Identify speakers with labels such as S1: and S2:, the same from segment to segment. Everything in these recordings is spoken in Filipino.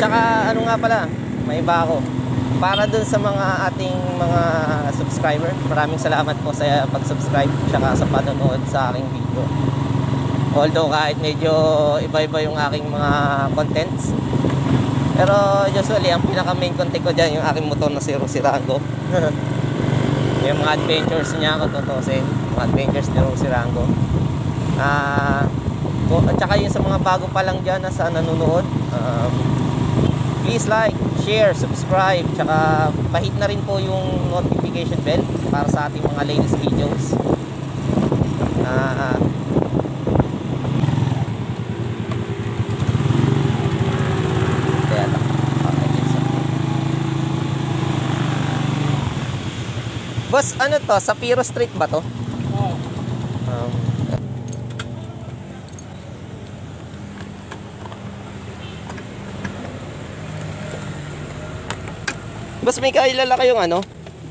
S1: Tsaka ano nga pala, may iba ako. Para dun sa mga ating mga subscriber, maraming salamat po sa pag-subscribe tsaka sa panonood sa aking video. Although kahit medyo iba-iba yung aking mga contents, pero usually ang pinaka main content ko dyan yung aking motor na Zero Sirango. Yung mga adventures niya, kung tutusin, mga adventures ni Zero Sirango. At saka yung sa mga bago pa lang dyan na sa nanonood, please like, share, subscribe, tsaka pahit na rin po yung notification bell para sa ating mga latest videos. Boss, ano to? Sapiro Street ba to?
S2: Oo.
S1: Boss, may kailala kayong ano?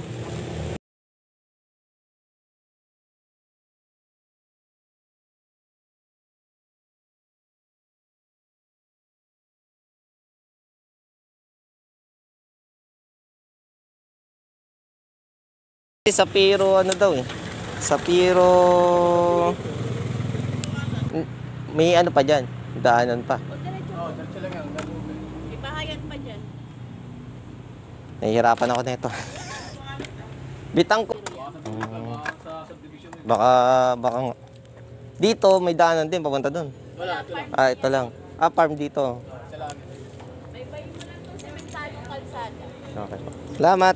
S1: Sapiro ano daw eh? Sapiro may ano pa dyan? Daanan pa.
S2: Oo, diretso lang yan.
S3: May bahayan pa dyan.
S1: Nahihirapan ako nito. Bitang ko. Baka dito may daanan din papunta doon.
S2: Wala, ito lang.
S1: Ito lang. Farm dito.
S3: May bayo mo lang itong sementadong kalsada.
S1: Okay. Salamat.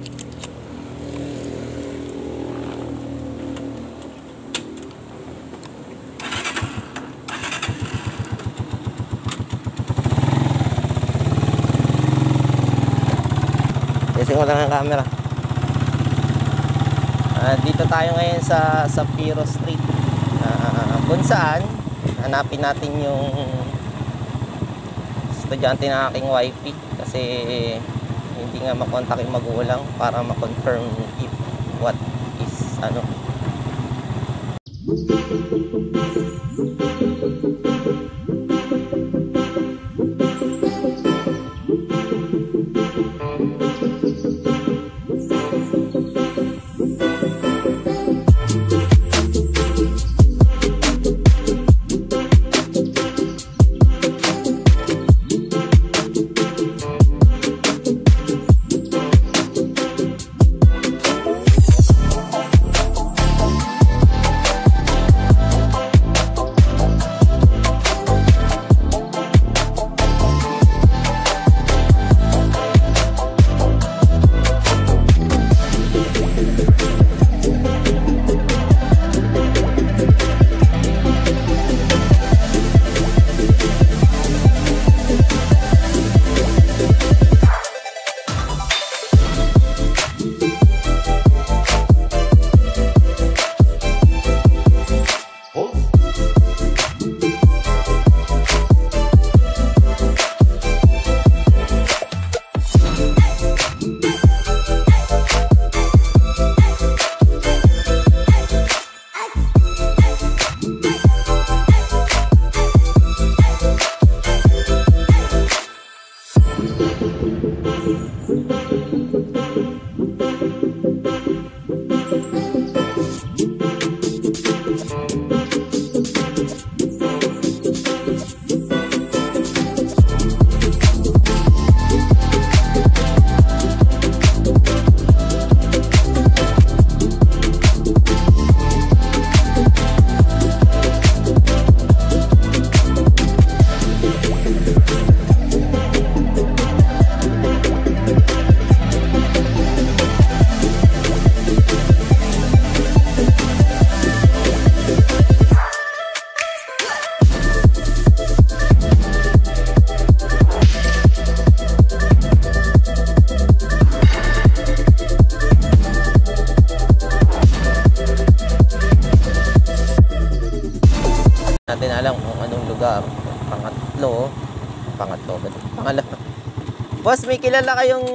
S1: Testing ko lang ang camera. Dito tayo ngayon sa Sapiro Street. Kung saan hanapin natin yung estudyante ng aking wifey kasi hindi nga makontak yung magulang para ma-confirm if what is ano. Natin alam kung anong lugar. Pangatlo ba? Pangalawa. Boss, may kilala kayong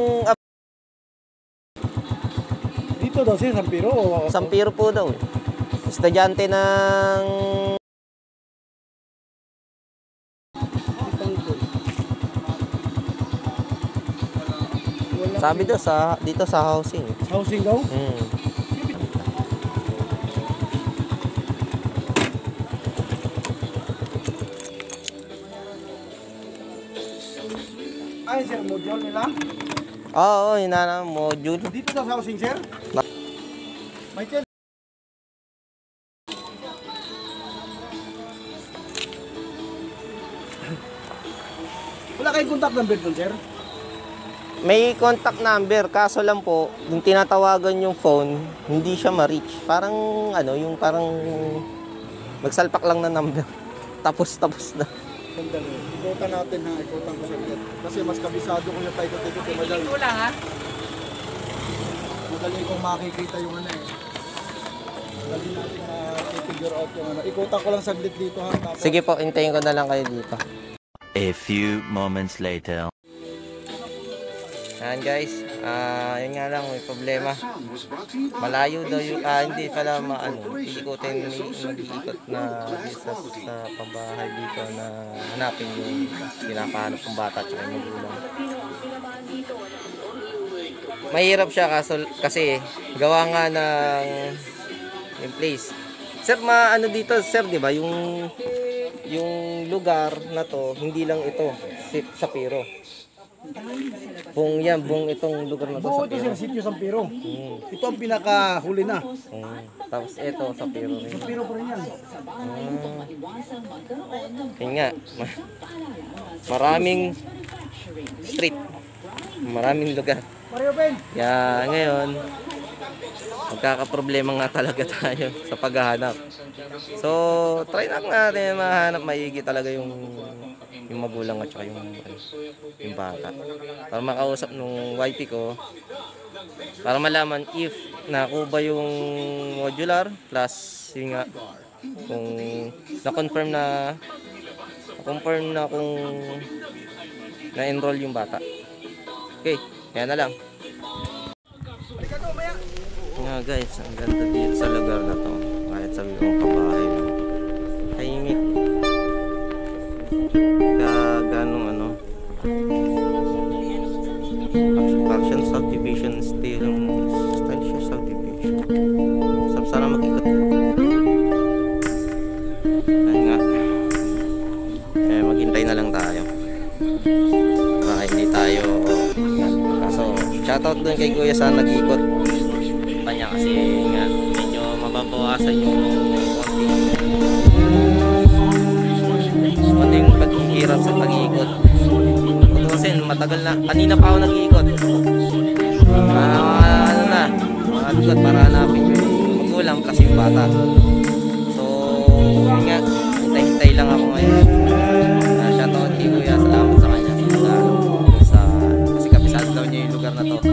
S2: Dito daw siya, Sampiro o...
S1: Sampiro po daw. Estudyante ng Sabi daw dito sa housing.
S2: Housing daw?
S1: Hmm.
S2: Ay, sir, module nila?
S1: Oo, yun na module.
S2: Dito daw sa housing, sir? May chen. Wala kayong contact number doon, sir?
S1: May contact number, kaso lang po, yung tinatawagan yung phone, hindi siya ma-reach. Parang, yung parang magsalpak lang na number. Tapos na.
S2: Sandali. Ikutan natin ha. Ikutan ko saglit. Kasi mas kabisado ko yung paikot-ikot yung madali.
S3: Hindi ko lang ha.
S2: Madali kong makikita yung ano eh. Madali natin figure out yung ano. Ikutan ko lang saglit dito ha. Tapos,
S1: Sige po, hintayin ko na lang kayo dito.
S4: A few moments later.
S1: Ayan guys, yun nga lang, may problema. Malayo daw yung, hindi pala iikutin, mag-iikot na sa pabahay dito na hanapin yung kinakahanap ng bata at yung magulang. Mahirap siya kasi gawa nga ng yung place. Sir, dito sir, di ba, yung lugar na to, hindi lang ito, sa Piro. Buong itong lugar na to
S2: buo
S1: sa
S2: ito
S1: Piro.
S2: sir, Sitio San Piro. Ito ang pinakahuli na.
S1: Tapos ito sa Piro rin.
S2: San Piro pa rin yan.
S1: Yun nga, maraming street, maraming lugar.
S2: Mario Ben!
S1: Kaya ngayon, magkakaproblema nga talaga tayo sa paghahanap. So, try lang natin mahanap maigi talaga yung magulang at saka yung bata. Para makausap nung wifey ko, para malaman if nakuha yung modular plus yun nga, kung na-confirm na kung na-enroll yung bata. Okay, kaya na lang. Nga guys, ang ganda dito sa lugar na to. Kahit sabi mong kabahay lang. Tahimik. Ganong partial subdivision style siya subdivision. Sana mag-ikot. Ayun nga. Maghintay na lang tayo. Baka hindi tayo kaso shoutout dun kay Kuya sa nag-ikot pa niya kasi nga medyo mababawasan yung konting paghihirap sa pag-iikot. Tutusin, matagal na. Kanina pa ako nag-iikot. Mga para hanapin yung magulang plus yung bata. So, yun nga, hintay-hintay lang ako ngayon. Shoutout kay Kuya, salamat sa kanya. Kasi kapisado daw niya yung lugar na to.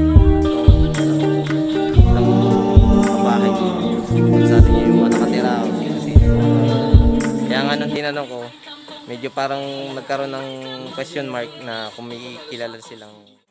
S1: Bahay dito. Sabi niya yung mga nakatira o sino-sino. Kaya nga nung tinanong ko, medyo parang nagkaroon ng question mark na kung may kilala silang.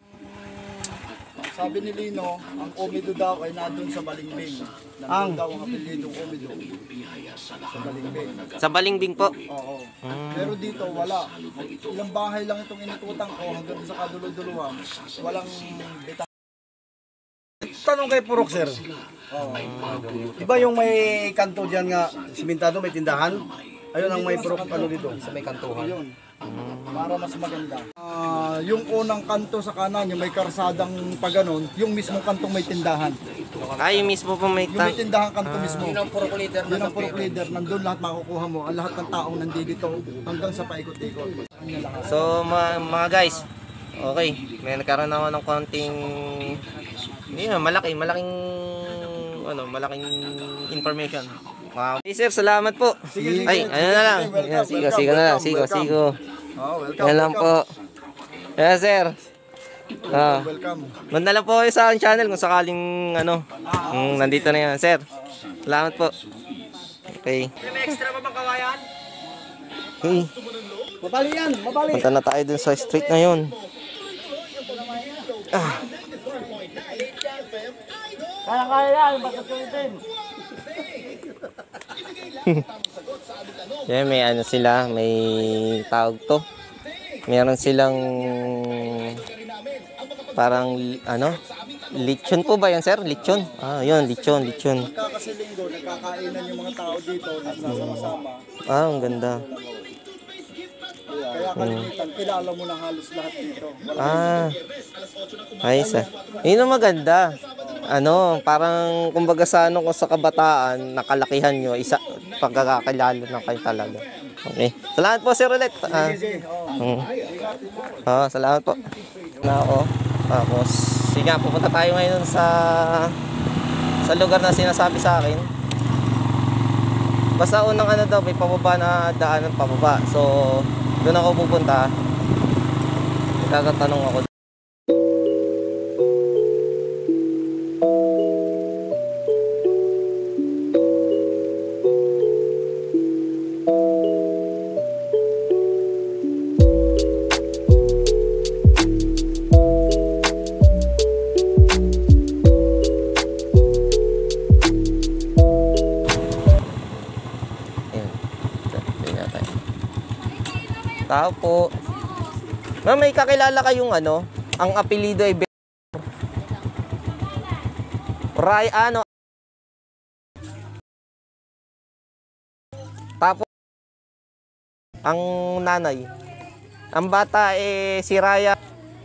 S2: Sabi ni Lino, ang Omido daw ay nandun sa Balingbing. Nandun daw ang apelyidong Omido. Sa Balingbing.
S1: Sa Balingbing po?
S2: Oo. Pero dito wala. Ilang bahay lang itong inikutan ko hanggang sa kadulod-duluhan. Walang bita. Tanong kay Purok, sir. Iba yung may kanto dyan nga, simentado, may tindahan. Ayun ang may Purok dito. Sa may kantuhan. Ayun. Para mas maganda. Yung unang kanto sa kanan, yung may karsadang paganon, yung mismong kantong may tindahan.
S1: Yung mismo po may
S2: Yung may tindahan kanto mismo. Yun ang Purok leader. Yun ang Purok leader. Nandun lahat makukuha mo. Ang lahat ng taong nandito hanggang sa paikot-ikot.
S1: So mga guys, okay, may nagkaroon ako ng konting malaking information. Wow. Hey, sir, salamat po.
S2: Sige,
S1: ay, ano na lang. Sigo na lang. Sigo.
S2: Welcome.
S1: Yan lang po. Yan, sir.
S2: Welcome.
S1: Manda lang po kayo sa aking channel kung sakaling nandito na yan. Sir, salamat po. Okay.
S2: May extra pa bang kawayan?
S1: Okay.
S2: Mabali yan, mabali.
S1: Punta na tayo dun sa street na yun.
S2: Kaya yan, basta sulitin.
S1: Yeah, may sila, may tawag to. Meron silang Parang, ano? Lechon po ba yan, sir? Lechon? Ah, yun, lechon.
S2: Pagka kasi linggo, nagkakainan yung mga tao dito, nagsasama-sama.
S1: Ah, ang ganda.
S2: Kaya kalimitan, kilala mo na halos lahat dito.
S1: Ah, ayos ah. Yun ang maganda. Ano, parang kumbaga sa ano, kung sa kabataan, nakalakihan nyo, pagkakakilala na kayo talaga. Okay. Salamat po, Sir Rolet. Salamat po. Na ako. Tapos, sige nga, pupunta tayo ngayon sa lugar na sinasabi sa akin. Basta unang ano daw, may pababa na daanan pababa. So, doon ako pupunta. Tatanong ako. Tao po. Ma'am, may kakilala kayong ano? Ang apelido ay Ray, ano? Tapos, ang nanay. Ang bata si Raya.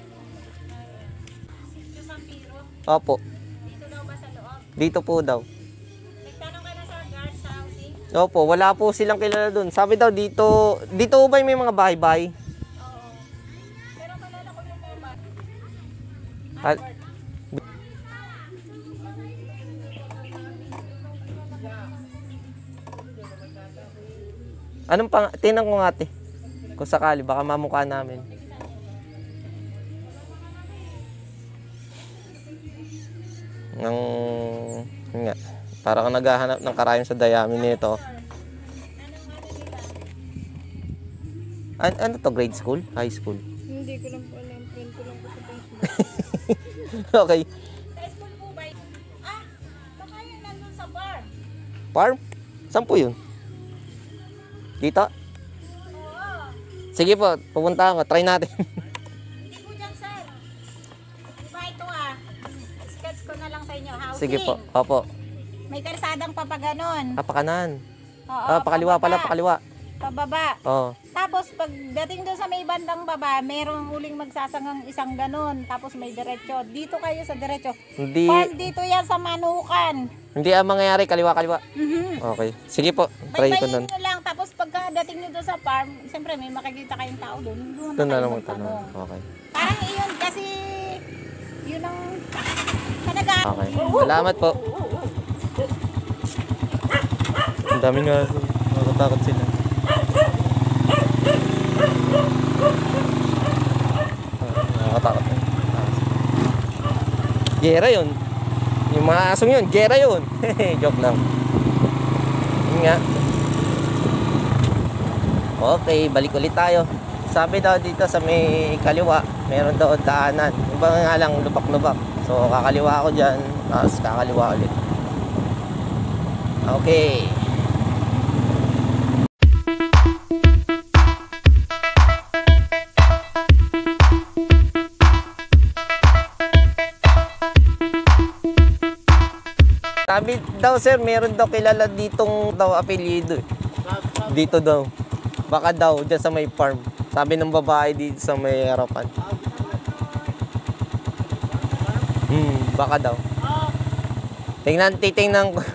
S1: Opo.
S3: Dito daw ba sa loob?
S1: Dito po daw.
S3: Nagtanong ka na sa guard sa housing?
S1: Opo, wala po silang kilala dun. Sabi daw dito ba may mga bahay-bahay?
S3: Oo. Pero kalala ko yung mga bata.
S1: Anong pang... Tingnan ko nga, ate. Kung sakali, baka mamukha namin. Yun nga. Para kang naghahanap ng karayom sa dayami nito. Ano to? Grade school? High school?
S3: Hindi ko lang po alam. Friend ko lang po sa Facebook.
S1: Okay.
S3: Sa school po ba? Baka yun nandun sa bar.
S1: Farm? Saan po yun? Dito?
S3: Oo.
S1: Sige po, pupunta ako. Try natin.
S3: Hindi po dyan, sir. Diba ito sketch ko na lang sa inyo. Housing.
S1: Sige po. Opo.
S3: May kalsadang papaganon.
S1: Pakanan.
S3: Oo.
S1: Pakaliwa pala,
S3: pababa.
S1: pakaliwa.
S3: Pababa.
S1: Oo.
S3: Tapos pagdating doon sa may bandang baba, merong huling magsasangang isang ganon. Tapos may diretso. Dito kayo sa diretso.
S1: Hindi,
S3: Farm dito yan sa Manukan.
S1: hindi ang mangyayari. Kaliwa.
S3: Mhm.
S1: Okay. Sige po. Try ko
S3: Baybayin
S1: nun.
S3: nyo lang. Tapos pagkadating nyo doon sa farm, siyempre may makikita kayong tao doon. Doon
S1: Doon na
S3: kayo
S1: lang
S3: magtanong.
S1: magtanong. Okay.
S3: Parang iyon kasi yun ang kanagaan.
S1: Okay. Salamat po. Ang dami nga. Nakatakot sila. Nakatakot na. Gera yun. Yung mga asong yun, gera yun. Joke lang. Yun nga. Okay, balik ulit tayo. Sabi daw dito sa may kaliwa, meron daw daanan. Iba nga lang, lubak-lubak. So, kakaliwa ako dyan, tapos kakaliwa ulit. Okay. Sabi daw sir, meron daw kilala ditong daw apelyido. Dito daw. Baka daw, dyan sa may farm. Sabi ng babae dito sa may harapan. Baka daw. Titingnan ko.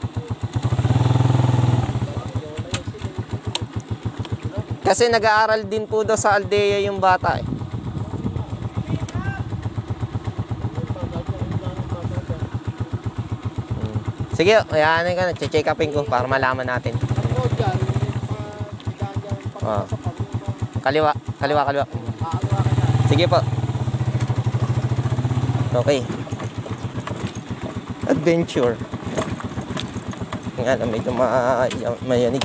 S1: Kasi nag-aaral din po daw sa Aldea yung bata eh. Sige, ayanin ka na. Check upin ko para malaman natin. Kaliwa. Sige po. Okay. Adventure. Nga na medyo mayanig.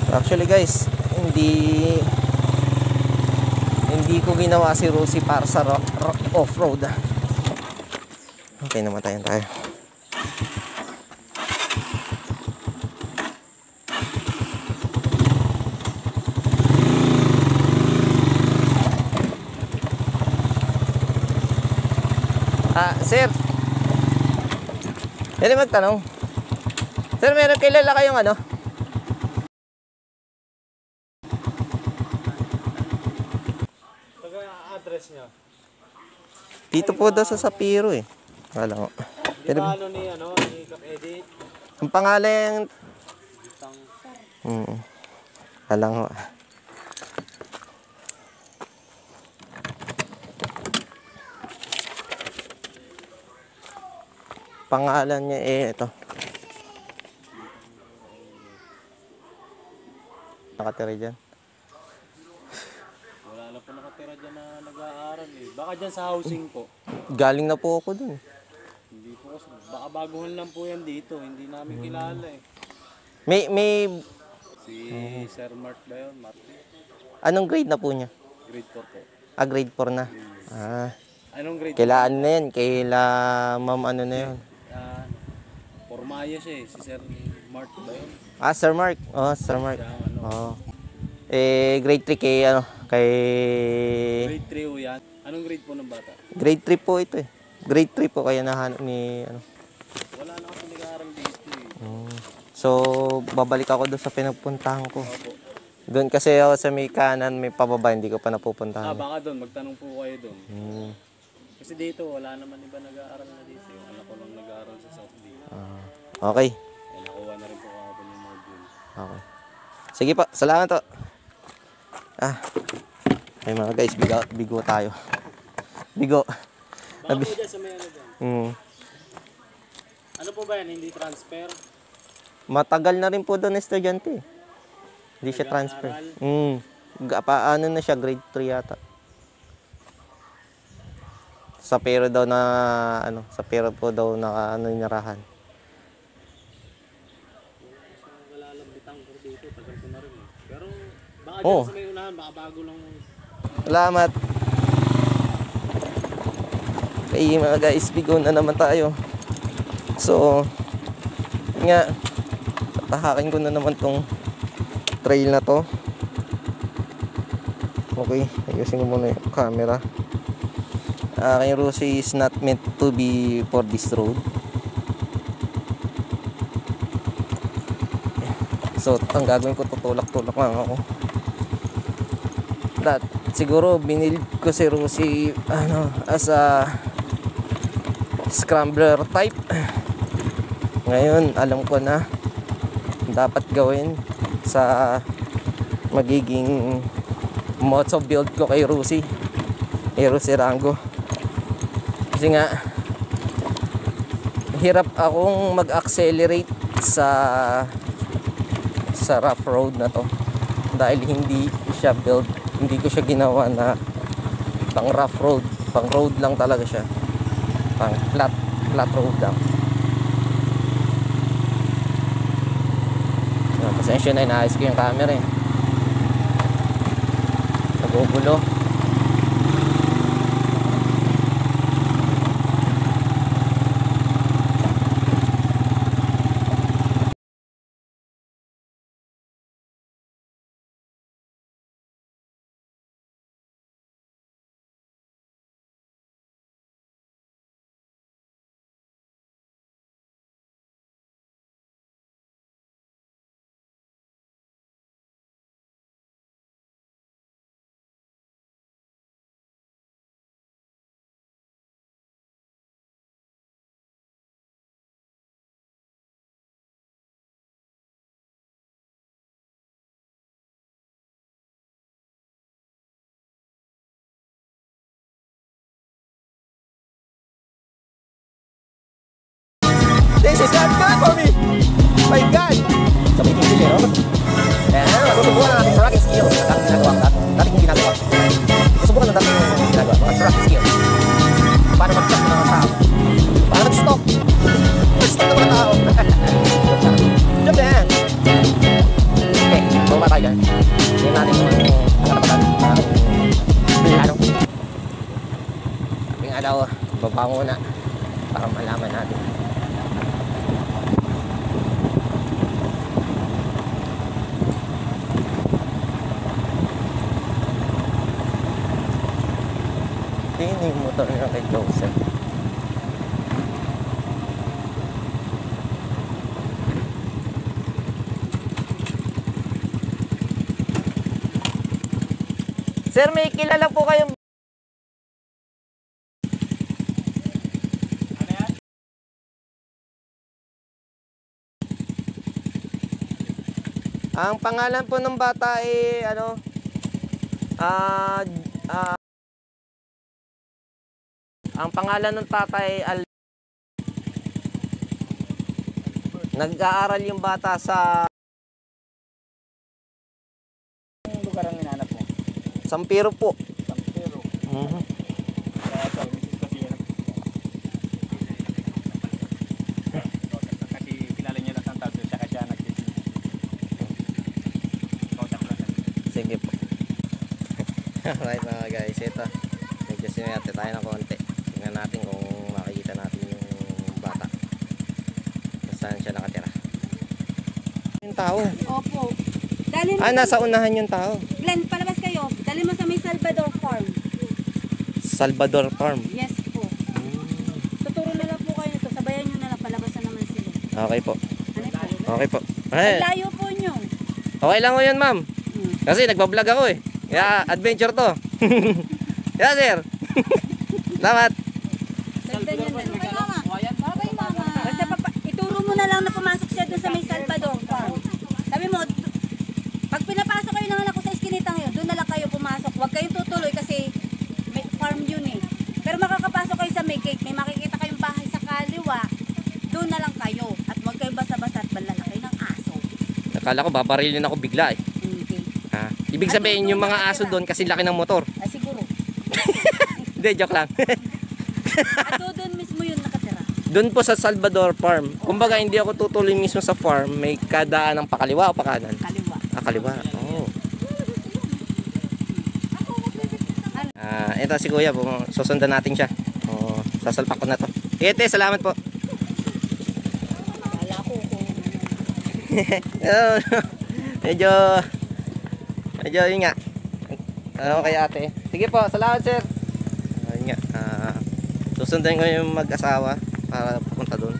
S1: Actually guys, hindi ko ginawa si Rosie para sa off-road. Okay, namatayan tayo. Sir. Pwede magtanong. Sir, meron kilala kayong ano?
S5: Address niya.
S1: Dito po daw sa Sapiro eh. Wala ko.
S5: Di ba ano ni Kap Edit?
S1: Ang pangalan wala ko. Pangalan niya ito. Nakatira dyan.
S5: Wala na po nakatira dyan na nag-aaral eh. Baka dyan sa housing po.
S1: Galing na po ako dun.
S5: Hindi po kasi. Baka baguhan lang po yan dito. Hindi namin kilala eh.
S1: May
S5: Si Sir Mart ba yun? Marty?
S1: anong grade na po niya?
S5: Grade 4 po.
S1: Grade 4 na.
S5: Anong grade?
S1: Kaila ano na yan? Kaila ma'am ano na yun?
S5: Pormaya siya eh. Si Sir Mart ba yun?
S1: Sir Mark. Oh, Sir Mark.
S5: Siya ang ano.
S1: Oh. Grade 3 kay ano, kay
S5: Grade 3 o yan. Anong grade po ng bata?
S1: grade 3 po ito eh. Grade 3 po kaya nahanap ni ano.
S5: Wala na kasi nag-aaral dito eh.
S1: So, babalik ako doon sa pinagpuntahan ko.
S5: Opo.
S1: Doon kasi ako sa may kanan, may pababa, hindi ko pa napupuntahan.
S5: Baka doon. Magtanong po kayo doon.
S1: Hmm.
S5: Kasi dito, wala naman iba nag-aaral na dito. Yung anak ko lang nag-aaral sa South D.
S1: Okay.
S5: Eh, nakuha na rin po kahapon yung module.
S1: Okay. Sige po, salamat po. Ay mga guys, bigo tayo. Bigo.
S5: Baka po dyan sa may ano dyan. Ano po ba yan? Hindi transfer?
S1: Matagal na rin po doon estudyante. Hindi siya transfer. Paano na siya, grade 3 yata. Sa pero daw na ano, sa pero po daw na ano nirahan.
S5: Wala lang bitang ko dito. Tagal ko na rin eh. Pero baka
S1: Oh.
S5: dyan sa may unahan, baka bago lang.
S1: Salamat. Okay mga guys, bigo na naman tayo. So, nga, tatahakin ko na naman tong trail na to. Okay, ayusin ko muna yung camera. Kay Rosie is not meant to be for this road. So, ang gagawin ko, tutulak-tulak lang ako. Siguro binilid ko si Rosie as a scrambler type. Ngayon alam ko na dapat gawin sa magiging moto build ko kay Rosie Rango. Kasi nga hirap akong mag-accelerate sa rough road na to dahil hindi ko siya ginawa na pang rough road, pang road lang talaga siya, pang flat road lang. Pasensya na, inaayos ko yung camera eh, nagugulo. baba muna para malaman natin. Tingin yung motor nila kay Joseph. Sir, may kilala po kayong ang pangalan po ng bata ay ano? Ang pangalan ng tatay ay nag-aaral yung bata sa
S2: lugar ang inanap mo?
S1: San Pedro po.
S2: San Pedro.
S5: Kasi kilala niya lang ang tao, siya siya nagtitin.
S1: Sige po. Alright mga guys, ito. Medyo sinayate tayo ng konti. Tingnan natin kung makikita natin yung bata. Kung saan siya nakatira. Yung tao.
S3: Opo. Dali mo
S1: Nasa unahan yung tao.
S3: Glenn, palabas kayo. Dali mo sa may Salvador Farm.
S1: Salvador Farm.
S3: Yes po. Tuturo na lang po kayo nito. Sabayan nyo na lang. Palabas na naman sila.
S1: Okay po.
S3: Ano po?
S1: Okay po.
S3: Ang
S1: Ay,
S3: layo po nyo.
S1: okay lang ko yun ma'am. Kasi nagbablog ako eh. Kaya adventure to. Kaya sir. Salamat.
S3: Ganda nyo na. Okay, mama. Okay, mama. Basta ituro mo na lang na pumasok siya dun sa may Salvador Farm. Sabi mo, pag pinapasok kayo ng anak ko sa iskinita ngayon, doon na lang kayo pumasok. Huwag kayong tutuloy kasi may farm yun eh. Pero makakapasok kayo sa may gate, may makikita kayong bahay sa kaliwa, doon na lang kayo. At huwag kayong basta-basta at balalaki ng aso.
S1: Nakala ko babarilin ako bigla eh.
S3: Okay.
S1: Ibig sabihin yung mga aso doon kasi laki ng motor.
S3: Siguro.
S1: Hindi, joke lang.
S3: At doon mismo yun nakatira.
S1: Doon po sa Salvador Farm. Kumbaga hindi ako tutuloy mismo sa farm. May kadaan ng pakaliwa o pakanan?
S3: Kaliwa.
S1: Kaliwa. Oh. Ito si Kuya, susundan natin siya. Oh, sasalpak ko na to. Ete, salamat po.
S3: Kala ko kung
S1: medyo yun nga. Ano kay ate? Sige po, salamat sir. Yun nga. Susundan ko yung mag-asawa para pupunta doon.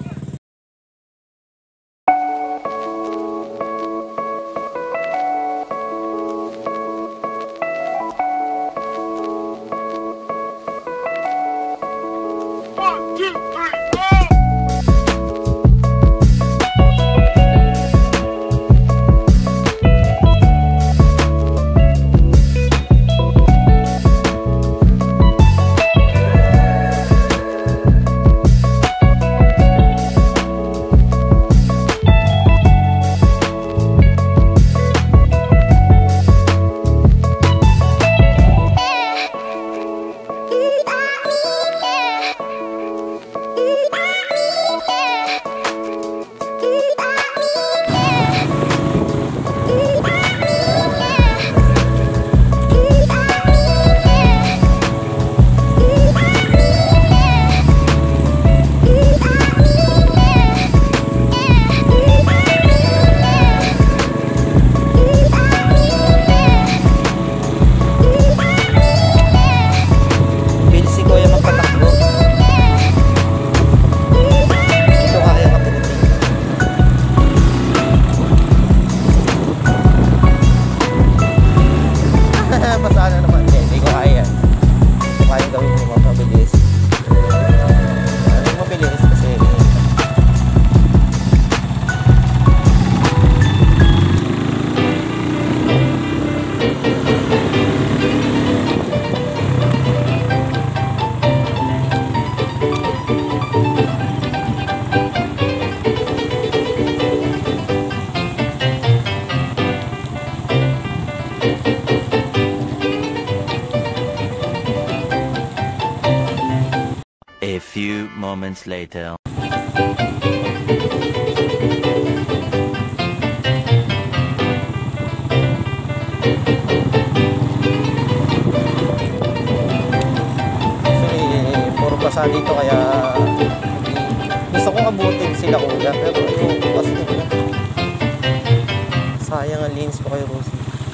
S4: A few moments later.
S1: basa dito kaya gusto kong abutin sila kuya pero ayoko kasi sayang ang linis ko kay Rosie.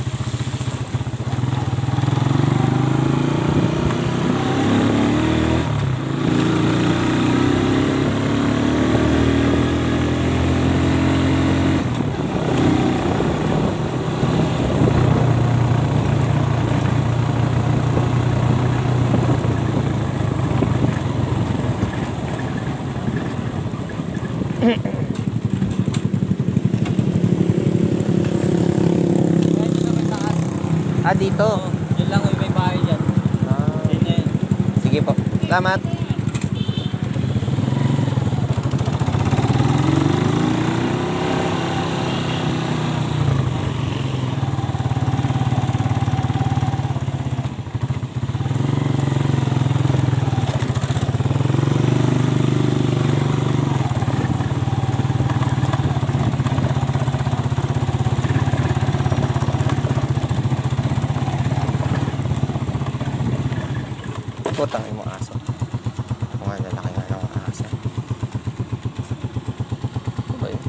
S1: Dito.
S5: Yun lang yung may bahay dyan.
S1: Sige po. Salamat. Putang yung mga aso. Mga lalaki nga ng mga aso. Ano ba yun?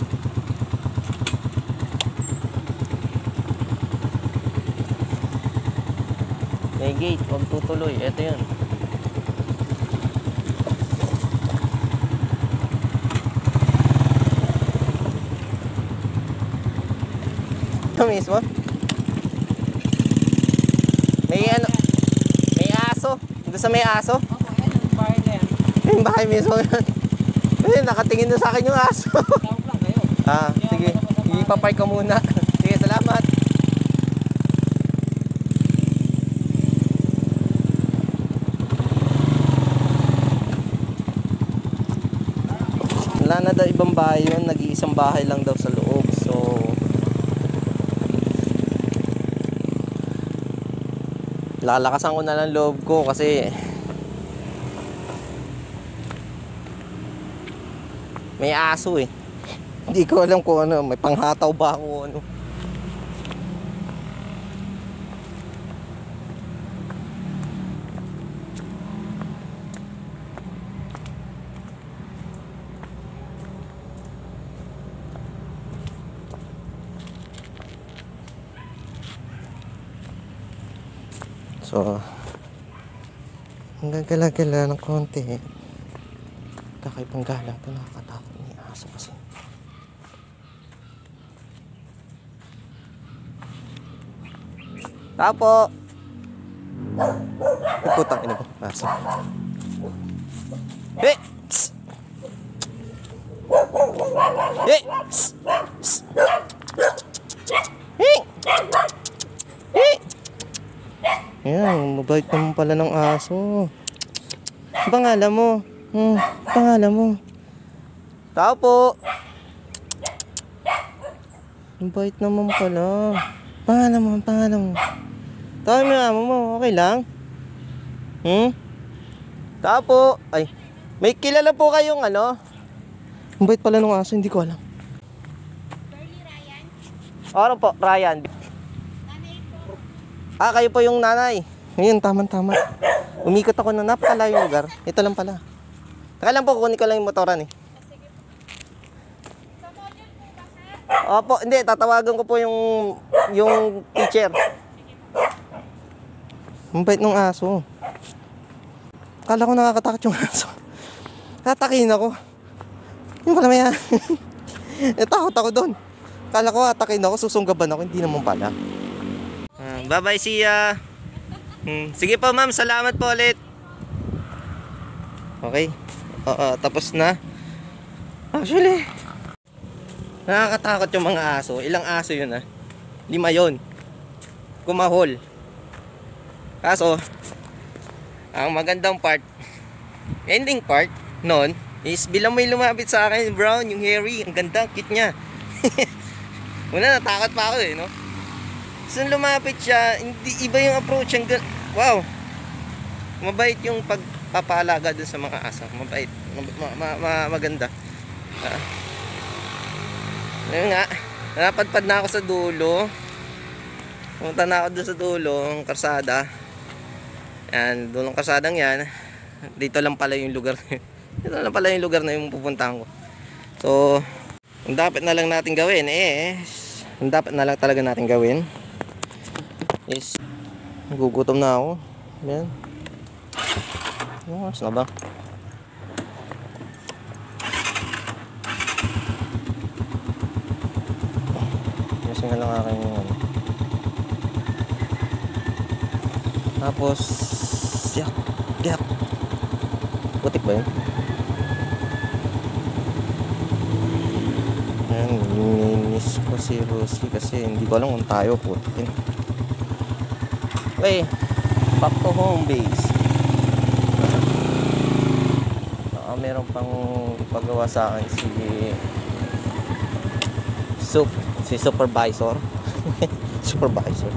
S1: May gate, huwag tutuloy. Ito yun. Ito mismo? May ano? May aso. Doon sa may aso?
S5: Opo, yan yung bahay na yan.
S1: Yung bahay mismo yun. Ayun, nakatingin doon sa akin yung aso.
S5: Tawag lang kayo.
S1: Sige. Ipapark ko muna. Sige, salamat. Wala na daw ibang bahay yun. Nag-iisang bahay lang daw sa loob. So, lalakasan ko na lang loob ko kasi may aso eh. Hindi ko alam kung ano, may panghataw ba ako o ano. So, ang gagala-gala ng konti. Kakaibang gala ito, nakakatakot ni aso kasi. Tapo! Ay, putang ina ko, aso. Hey! Psst! Hey! Psst! Psst! Hey! Hey! Ayan, mabait naman pala ng aso. Ang pangalan mo? Pangalan mo? Tao po. Mabait naman pala. Pangalan mo, pangalan mo. Tawag mo yung amo mo, okay lang? Tao po. Ay, may kilala po kayong ano? Mabait pala ng aso, hindi ko alam. Ano po, Ryan? Kayo po yung nanay. Ngayon, tama-tama. Umikot ako na napakalayong lugar. Ito lang pala. Taka lang po, kunin ko lang yung motoran eh. Opo, hindi. Tatawagan ko po yung teacher. Ang bait ng aso. Kala ko nakakatakot yung aso. Tatakin ako. Yung pala maya. Takot ako doon. Kala ko atakin ako, susunggaban ako. Hindi naman pala. Bye-bye, siya. Sige po, ma'am. Salamat po ulit. Okay. Tapos na. Actually, nakakatakot yung mga aso. Ilang aso yun 5 yun. Kumahol. Kaso, ang magandang part, ending part, nun, is bilang may lumapit sa akin, brown, yung hairy, ang ganda, cute niya. Una, natakot pa ako no? So, lumapit siya, hindi iba yung approach. Wow! Mabait yung pagpapalaga dun sa mga aso. Mabait. Maganda. Ayun nga, napadpad na ako sa dulo. Pumunta na ako dun sa dulo, ang karsada. Yan, dulong karsadang yan. Dito lang pala yung lugar. Dito lang pala yung lugar na yung pupuntahan ko. So, ang dapat na lang natin gawin ang dapat na lang talaga natin gawin is nagugutom na ako. Ayan. Oras na ba? Kasi nga lang aking tapos yak putik ba yun? Ayan, ninis ko si Rosie kasi hindi ko alam kung tayo putikin. Okay, back to home base. Meron pang ipagawa sa akin si supervisor. Supervisor.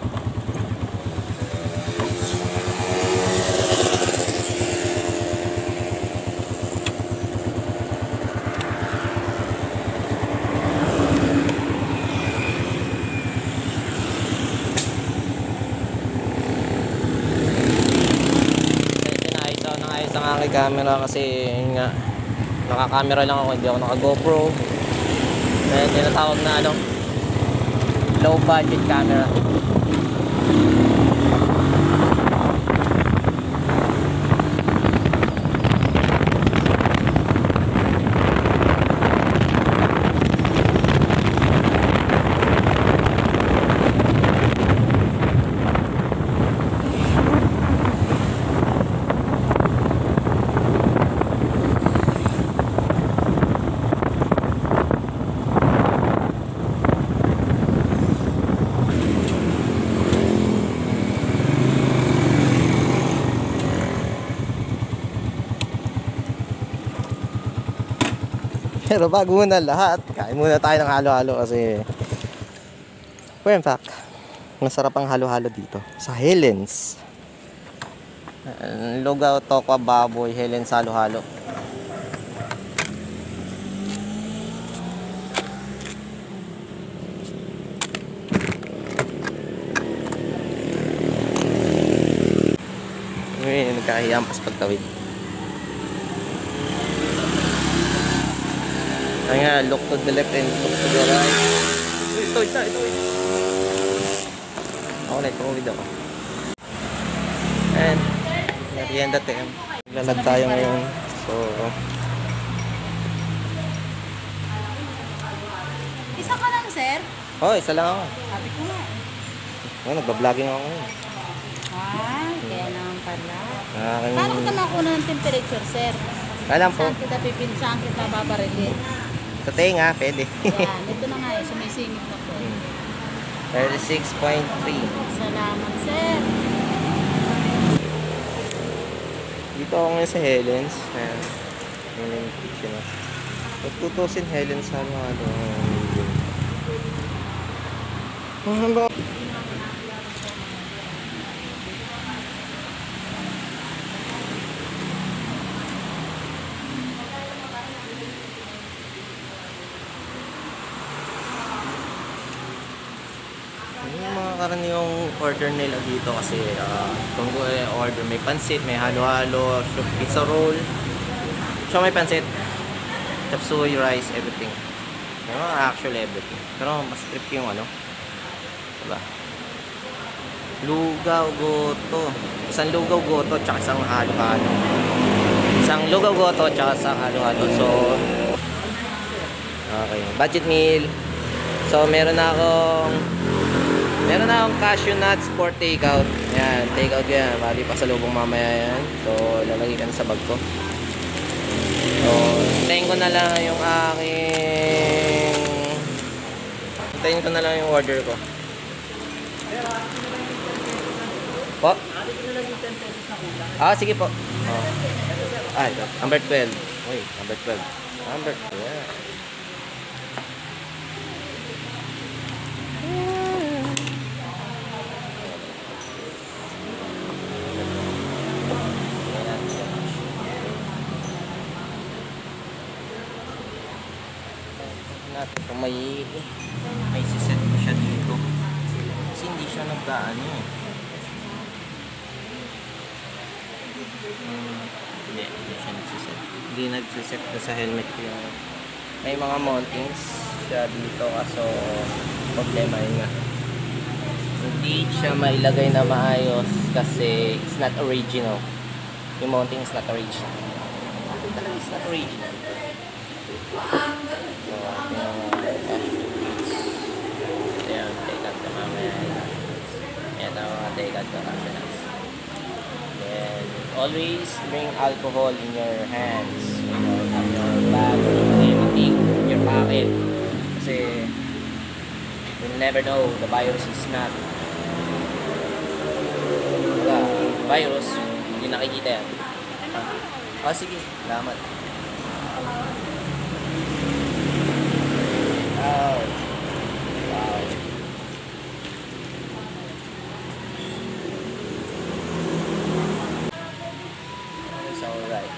S1: Aking camera kasi nga naka-camera lang ako, hindi ako naka-GoPro. May tinatawag na low budget camera. Pero bago muna lahat, kain muna tayo ng halo-halo kasi in fact, masarap ang halo-halo dito sa Helen's. Lugaw, tokwa, baboy, Helen's halo-halo. Ngayon, nagkahiyampas pagtawid. Ay nga, look to the left and look to the right. Ito. Ako na, tumawid ako. And, merienda time. Naglalag tayo ngayon. So,
S3: Isa ka lang, sir?
S1: oh, isa lang ako.
S3: Sabi ko nga.
S1: Oh, nagbabloging ako ngayon.
S3: Kaya naman pala.
S1: Aking...
S3: Paano kita makuha ng temperature, sir?
S1: Alam po.
S3: Saan kita babarilin?
S1: Sa tenga, pwede.
S3: Yan, ito na nga sumisingit na po.
S1: 36.3.
S3: Salamat, sir.
S1: Dito ako ngayon sa Helen's. Ayan. Yun yung kitchen na. Pagtutusin Helen's halo-halo. Yung mga karaniwang order nila dito kasi kung order may pansit, may halo-halo, pizza roll, so may pansit, chop suey, rice, everything. Actually everything. Pero mas trip yung diba? Lugaw, goto. Isang lugaw, goto, tsaka isang halo-halo. Isang lugaw, goto, tsaka isang halo-halo. So, okay. Budget meal. So, meron akong cashew nuts for takeout. Yan, takeout yan. Bali pa sa lubong mamaya yan. So, lalagay ka na sa bag ko. So, hintayin ko na lang yung hintayin ko na lang yung order ko. Po? Sige po. Ito. Number 12. Uy, number 12. Number 12. Kung may siset ko siya dito kasi hindi siya nagdaan Hindi siya nagsiset. Hindi nagsiset na sa helmet ko yung... May mga mountings siya dito kaso problema yun nga. Hindi siya mailagay na maayos kasi it's not original. Yung mounting is not original. Ito talaga is not original. So, ayan, take out ka mamaya. Ayan ang mga take out ka mamaya. Then, always bring alcohol in your hands, in your bag, anything, your pocket. Kasi, you'll never know, the virus is not. Virus, hindi nakikita yan. Sige, salamat. Wow. Wow. It's alright.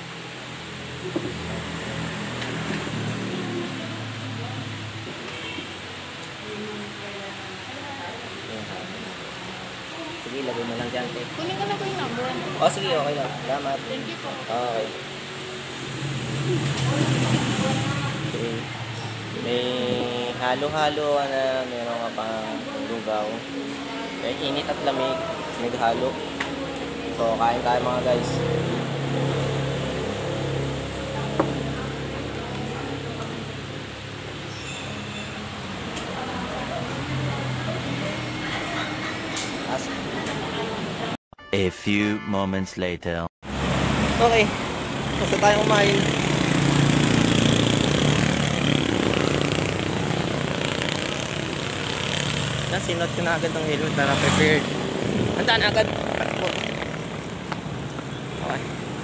S1: Sige, lagay mo lang dyan, te.
S3: Kunin ko na po yung number.
S1: Sige, okay lang. Salamat.
S3: Thank you po.
S1: Okay. Okay. May halo-halo na meron ka pang lugaw. May init at lamig. Naghalo. So, kain tayo mga guys.
S4: A few moments later.
S1: Okay. Basta tayo kumain. Sinot ko na agad ng helmet na prepared. Handa na agad. Okay.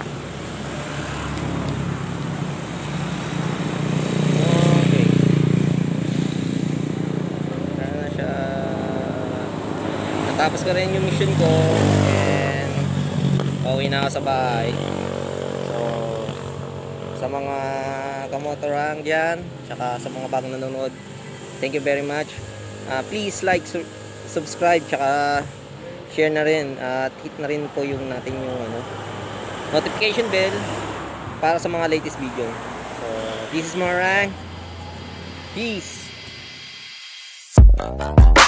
S1: Okay. Na siya. Natapos ko rin yung mission ko. And pauwi na ako sa bahay. So, sa mga kamotorang dyan, tsaka sa mga bagong nanonood, thank you very much. Please like, subscribe, tsaka share na rin at hit na rin po yung natin yung notification bell para sa mga latest video. So, this is Marang. Peace.